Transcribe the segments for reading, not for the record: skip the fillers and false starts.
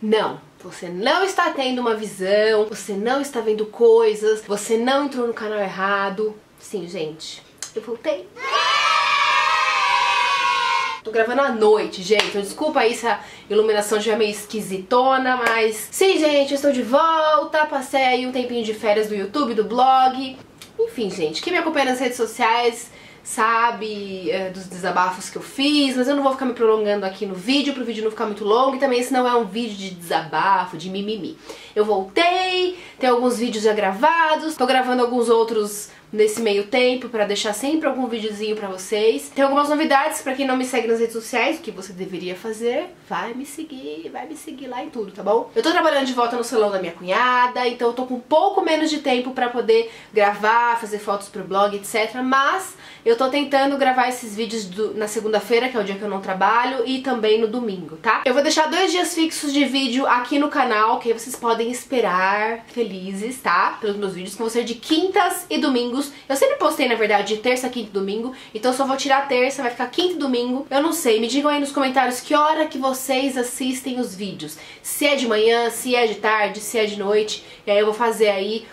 Não. Você não está tendo uma visão, você não está vendo coisas, você não entrou no canal errado. Sim, gente, eu voltei. Tô gravando à noite, gente, então desculpa aí se a iluminação já é meio esquisitona, mas... Sim, gente, eu estou de volta, passei aí um tempinho de férias do YouTube, do blog. Enfim, gente, quem me acompanha nas redes sociais sabe dos desabafos que eu fiz, mas eu não vou ficar me prolongando aqui no vídeo, pro vídeo não ficar muito longo, e também esse não é um vídeo de desabafo, de mimimi. Eu voltei, tem alguns vídeos já gravados, tô gravando alguns outros nesse meio tempo pra deixar sempre algum videozinho pra vocês. Tem algumas novidades pra quem não me segue nas redes sociais, o que você deveria fazer, vai me seguir lá em tudo, tá bom? Eu tô trabalhando de volta no salão da minha cunhada, então eu tô com um pouco menos de tempo pra poder gravar, fazer fotos pro blog, etc. Mas eu tô tentando gravar esses vídeos na segunda-feira, que é o dia que eu não trabalho, e também no domingo, tá? Eu vou deixar 2 dias fixos de vídeo aqui no canal, que aí vocês podem esperar felizes, tá? Pelos meus vídeos, que vão ser de quintas e domingos. Eu sempre postei, na verdade, de terça, quinta e domingo, então eu só vou tirar a terça, vai ficar quinta e domingo. Eu não sei, me digam aí nos comentários que hora que vocês assistem os vídeos. Se é de manhã, se é de tarde, se é de noite, e aí eu vou fazer aí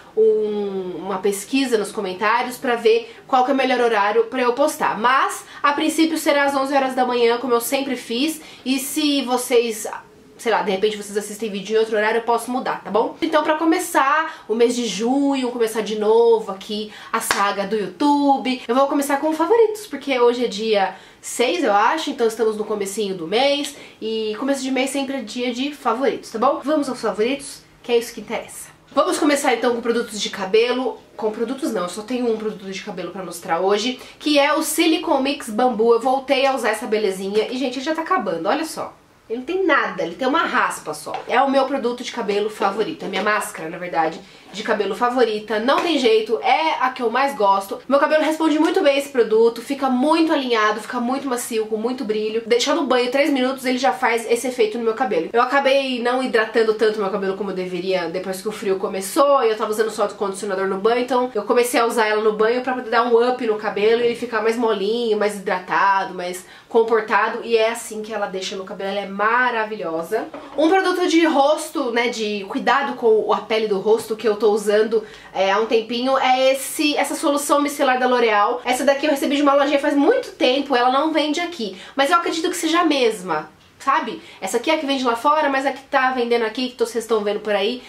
uma pesquisa nos comentários pra ver qual que é o melhor horário pra eu postar. Mas, a princípio, será às 11 horas da manhã, como eu sempre fiz, e se vocês... sei lá, de repente vocês assistem vídeo em outro horário, eu posso mudar, tá bom? Então pra começar o mês de junho, começar de novo aqui a saga do YouTube, eu vou começar com favoritos, porque hoje é dia 6, eu acho, então estamos no comecinho do mês, e começo de mês sempre é dia de favoritos, tá bom? Vamos aos favoritos, que é isso que interessa. Vamos começar então com produtos de cabelo. Com produtos não, eu só tenho um produto de cabelo pra mostrar hoje, que é o Silicone Mix Bambu. Eu voltei a usar essa belezinha e, gente, ele já tá acabando, olha só. Ele não tem nada, ele tem uma raspa só. É o meu produto de cabelo favorito, é a minha máscara, na verdade, de cabelo favorita. Não tem jeito, é a que eu mais gosto. Meu cabelo responde muito bem a esse produto, fica muito alinhado, fica muito macio, com muito brilho. Deixar no banho 3 minutos, ele já faz esse efeito no meu cabelo. Eu acabei não hidratando tanto meu cabelo como eu deveria depois que o frio começou, e eu tava usando só o condicionador no banho, então eu comecei a usar ela no banho pra poder dar um up no cabelo e ele ficar mais molinho, mais hidratado, mais comportado, e é assim que ela deixa no cabelo, ela é maravilhosa. Um produto de rosto, né, de cuidado com a pele do rosto que eu tô usando há um tempinho é essa solução micelar da L'Oréal. Essa daqui eu recebi de uma lojinha faz muito tempo, ela não vende aqui, mas eu acredito que seja a mesma, sabe? Essa aqui é a que vende lá fora, mas a que tá vendendo aqui, que vocês estão vendo por aí,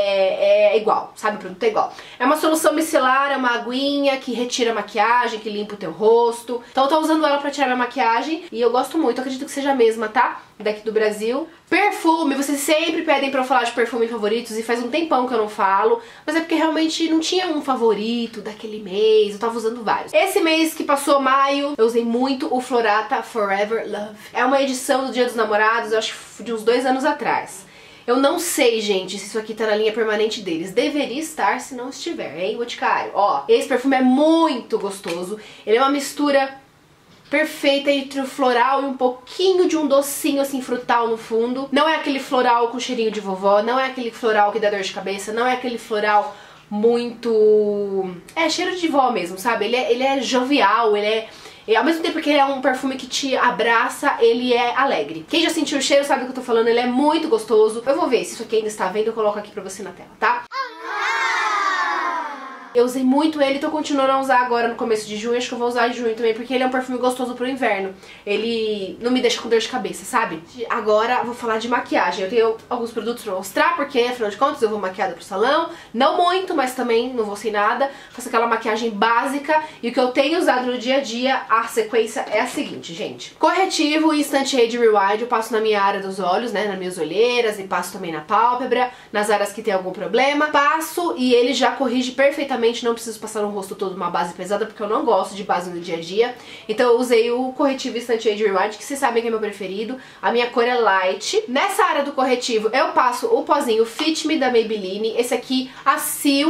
é igual, sabe? O produto é igual. É uma solução micelar, é uma aguinha que retira a maquiagem, que limpa o teu rosto. Então eu tô usando ela pra tirar minha maquiagem e eu gosto muito, eu acredito que seja a mesma, tá? Daqui do Brasil. Perfume, vocês sempre pedem pra eu falar de perfume favoritos e faz um tempão que eu não falo, mas é porque realmente não tinha um favorito daquele mês, eu tava usando vários. Esse mês que passou, maio, eu usei muito o Florata Forever Love. É uma edição do Dia dos Namorados, eu acho que de uns 2 anos atrás. Eu não sei, gente, se isso aqui tá na linha permanente deles. Deveria estar, se não estiver, hein, Boticário? Ó, esse perfume é muito gostoso. Ele é uma mistura perfeita entre o floral e um pouquinho de um docinho assim frutal no fundo. Não é aquele floral com cheirinho de vovó, não é aquele floral que dá dor de cabeça, não é aquele floral muito... cheiro de vó mesmo, sabe? Ele é jovial, e ao mesmo tempo que ele é um perfume que te abraça, ele é alegre. Quem já sentiu o cheiro sabe do que eu tô falando, ele é muito gostoso. Eu vou ver se isso aqui ainda está vendo, eu coloco aqui pra você na tela, tá? Eu usei muito ele, tô continuando a usar agora no começo de junho, acho que eu vou usar em junho também, porque ele é um perfume gostoso pro inverno. Ele não me deixa com dor de cabeça, sabe? Agora eu vou falar de maquiagem. Eu tenho alguns produtos pra mostrar, porque afinal de contas eu vou maquiada pro salão. Não muito, mas também não vou sem nada. Faço aquela maquiagem básica. E o que eu tenho usado no dia a dia, a sequência é a seguinte, gente. Corretivo Instant Age Rewind eu passo na minha área dos olhos, né, nas minhas olheiras, e passo também na pálpebra, nas áreas que tem algum problema. Passo e ele já corrige perfeitamente. Não preciso passar no rosto todo uma base pesada, porque eu não gosto de base no dia a dia. Então eu usei o corretivo Instant Age Rewind, que vocês sabem que é meu preferido. A minha cor é light. Nessa área do corretivo eu passo o pozinho Fit Me da Maybelline. Esse aqui, a Sil,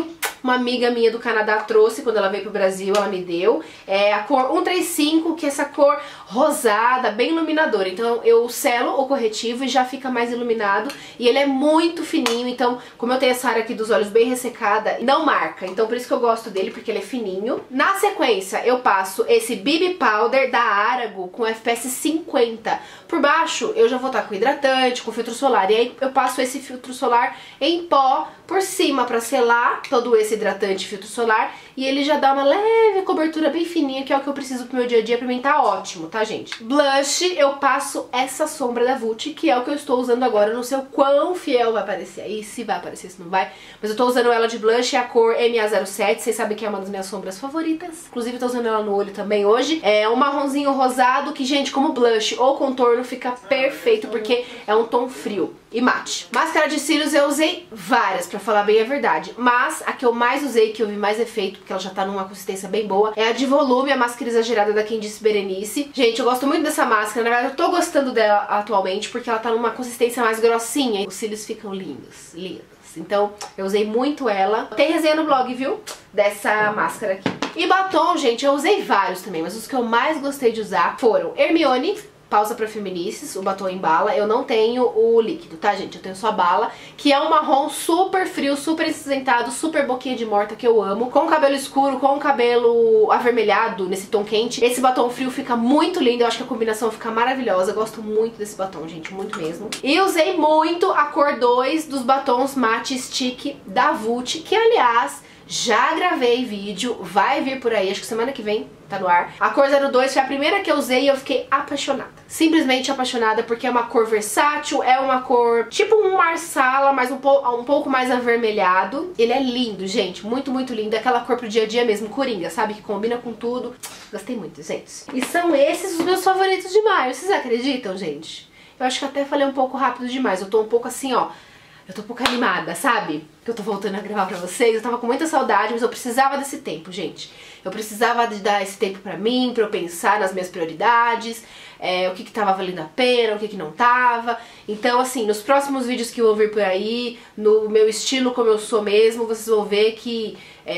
Uma amiga minha do Canadá trouxe quando ela veio pro Brasil, ela me deu. É a cor 135, que é essa cor rosada, bem iluminadora. Então eu selo o corretivo e já fica mais iluminado. E ele é muito fininho, então como eu tenho essa área aqui dos olhos bem ressecada, não marca. Então por isso que eu gosto dele, porque ele é fininho. Na sequência eu passo esse BB Powder da Arago com FPS 50. Por baixo eu já vou estar com hidratante, com filtro solar. E aí eu passo esse filtro solar em pó por cima pra selar todo esse hidratante e filtro solar. E ele já dá uma leve cobertura bem fininha, que é o que eu preciso pro meu dia a dia. Pra mim tá ótimo, tá, gente? Blush, eu passo essa sombra da Vult, que é o que eu estou usando agora. Eu não sei o quão fiel vai aparecer aí, se vai aparecer, se não vai. Mas eu tô usando ela de blush, é a cor MA07. Vocês sabem que é uma das minhas sombras favoritas. Inclusive, eu tô usando ela no olho também hoje. É um marronzinho rosado que, gente, como blush ou contorno, fica perfeito, porque é um tom frio e mate. Máscara de cílios eu usei várias, pra falar bem a verdade. Mas a que eu mais usei, que eu vi mais efeito, porque ela já tá numa consistência bem boa, é a de volume, a máscara exagerada da Candice Berenice. Gente, eu gosto muito dessa máscara. Na verdade, eu tô gostando dela atualmente, porque ela tá numa consistência mais grossinha. Os cílios ficam lindos, lindos. Então, eu usei muito ela. Tem resenha no blog, viu? Dessa máscara aqui. E batom, gente, eu usei vários também, mas os que eu mais gostei de usar foram Hermione, Pausa pra Feminices, o batom em bala. Eu não tenho o líquido, tá, gente? Eu tenho só a bala, que é um marrom super frio, super acinzentado, super boquinha de morta, que eu amo. Com cabelo escuro, com cabelo avermelhado, nesse tom quente. Esse batom frio fica muito lindo, eu acho que a combinação fica maravilhosa. Eu gosto muito desse batom, gente, muito mesmo. E usei muito a cor 2 dos batons Matte Stick da Vult, que, aliás, já gravei vídeo, vai vir por aí, acho que semana que vem tá no ar. A cor 02 foi a primeira que eu usei e eu fiquei apaixonada. Simplesmente apaixonada, porque é uma cor versátil, é uma cor tipo um marsala, mas um pouco mais avermelhado. Ele é lindo, gente, muito, muito lindo. É aquela cor pro dia a dia mesmo, coringa, sabe? Que combina com tudo. Gostei muito, gente. E são esses os meus favoritos de maio. Vocês acreditam, gente? Eu acho que até falei um pouco rápido demais. Eu tô um pouco assim, ó. Eu tô um pouco animada, sabe? Que eu tô voltando a gravar pra vocês. Eu tava com muita saudade, mas eu precisava desse tempo, gente. Eu precisava de dar esse tempo pra mim, pra eu pensar nas minhas prioridades, o que tava valendo a pena, o que não tava. Então, assim, nos próximos vídeos que vão vir por aí, no meu estilo como eu sou mesmo, vocês vão ver que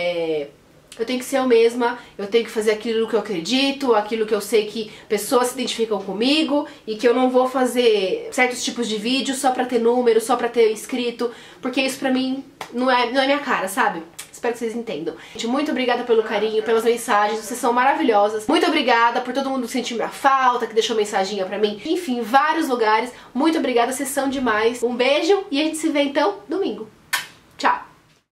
eu tenho que ser eu mesma, eu tenho que fazer aquilo que eu acredito, aquilo que eu sei que pessoas se identificam comigo, e que eu não vou fazer certos tipos de vídeos só pra ter número, só pra ter inscrito, porque isso pra mim não é minha cara, sabe? Espero que vocês entendam. Gente, muito obrigada pelo carinho, pelas mensagens, vocês são maravilhosas. Muito obrigada por todo mundo que sentiu minha falta, que deixou mensaginha pra mim. Enfim, vários lugares. Muito obrigada, vocês são demais. Um beijo e a gente se vê então domingo. Tchau!